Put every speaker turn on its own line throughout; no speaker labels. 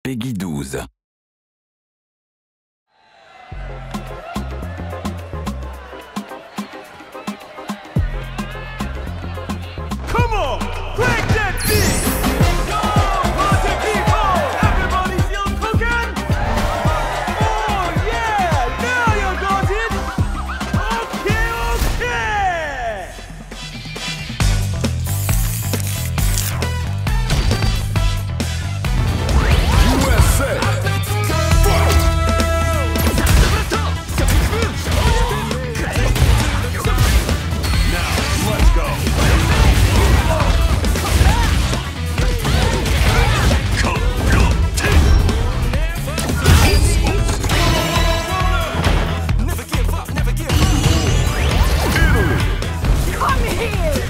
Peggy 12.
Come on, crank that beat! Go, party people! Everybody still cooking? Oh yeah, now you got it! Okay, okay!
USA!
Now, let's go! Never give up, never give up.
Come here!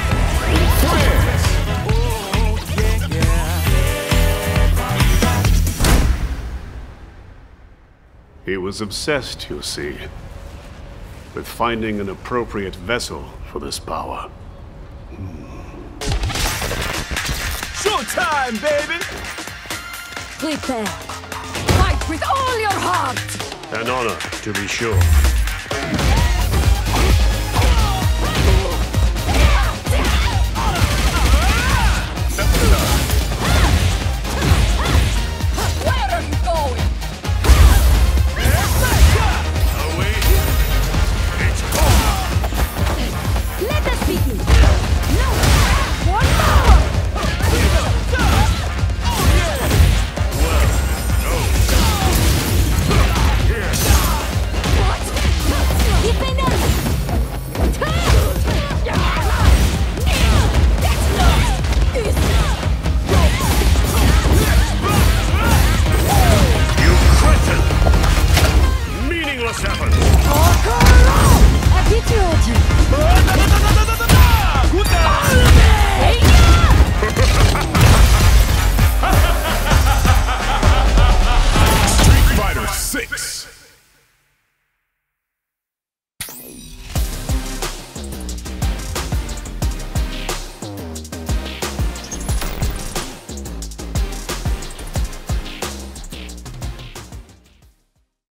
He was obsessed, you see, with finding an appropriate vessel for this power.
Showtime, baby!
Prepare. Fight with all your heart!
An honor, to be sure.